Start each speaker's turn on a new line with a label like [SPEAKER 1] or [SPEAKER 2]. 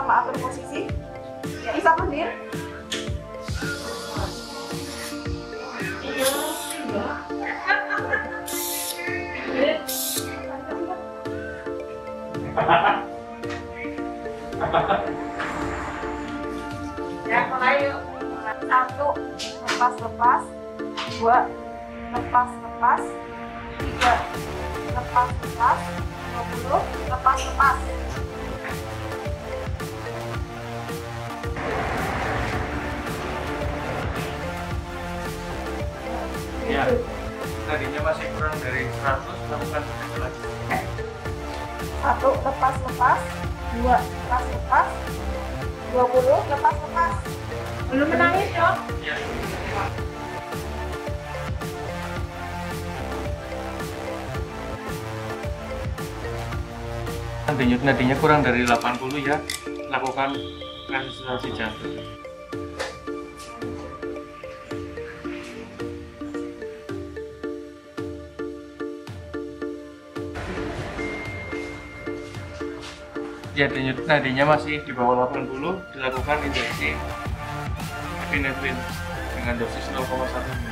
[SPEAKER 1] sama atur posisi. Ya, bisa berdiri. Ya, mulai yuk. 1, lepas-lepas. 2, lepas-lepas. 3, lepas-lepas. 20, lepas-lepas.
[SPEAKER 2] Ya, tadinya masih kurang dari 100, lakukan seperti lagi.
[SPEAKER 1] 1, lepas-lepas. 2, lepas-lepas. 20, lepas-lepas. Belum menangis, dong?
[SPEAKER 2] Ya. Denyut nadinya kurang dari 80 ya, lakukan resusitasi jantung. Ya, denyut nadinya masih di bawah 80, dilakukan injeksi epinefrin dengan dosis 0,1 mg.